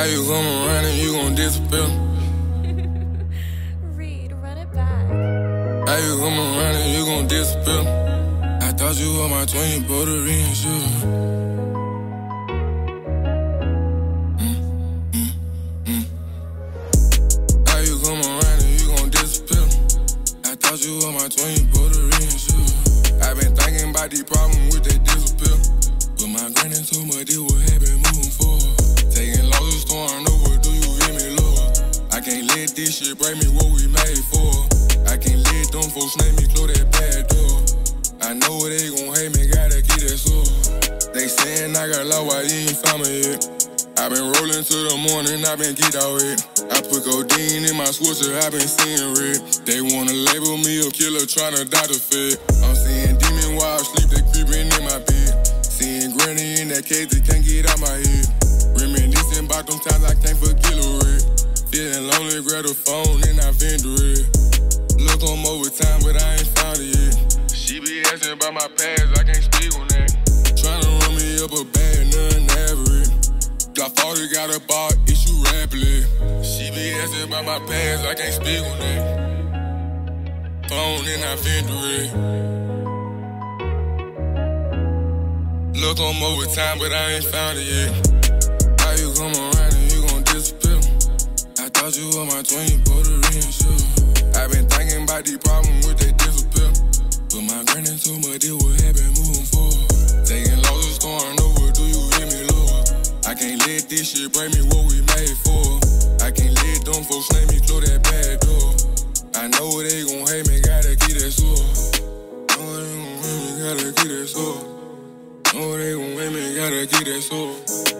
How you come around and you gon' disappear? Reed, run it back. How you come around and you gon' disappear? I thought you were my twin, you bought a Reassure. How you come around and you gon' disappear? I thought you were my twin, you bought a Reassure. I been thinking about these problems with that disappear. But my granny told me this would happen moving forward. Taking losses, starting over, do you hear me, Lord? I can't let this shit break me what we made for. I can't let them folks make me close that bad door. I know they gon' hate me, gotta get that sword. They saying I got love, why you ain't found me yet? I been rolling till the morning, I been get out it. I put codeine in my switcher, I been seeing red. They wanna label me a killer, tryna die the fed. I'm seeing demon while I sleep, they creeping in my bed. Seeing granny in that cage, they can't get out my head. Reminiscing about them times I can't forget a red. Feeling lonely, grab the phone and I vendor it. Look on over time, but I ain't found it yet. She be asking about my past, I can't speak on that. Tryna run me up a bag, nothing average. I thought it got a bar issue rapidly. She be asking about my past, I can't speak on that. Phone and I vendor it. Look on over time, but I ain't found it yet. How you come around and you gon' disappear? I thought you were my twin, you bought a Reassure. I been thinking about these problems with that disappear. But my granny told me this would happen moving forward. Taking losses, starting over, do you hear me, Lord? I can't let this shit break me what we made for. I can't let them folks make me close that bad door. I know they gon' hate me, gotta get that sword. Know they gon' hate me, gotta get that sword. Know they gon' hate me, gotta get that sword.